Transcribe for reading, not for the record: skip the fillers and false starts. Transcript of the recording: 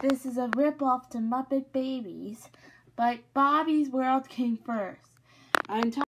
this is a ripoff to Muppet Babies, but Bobby's World came first.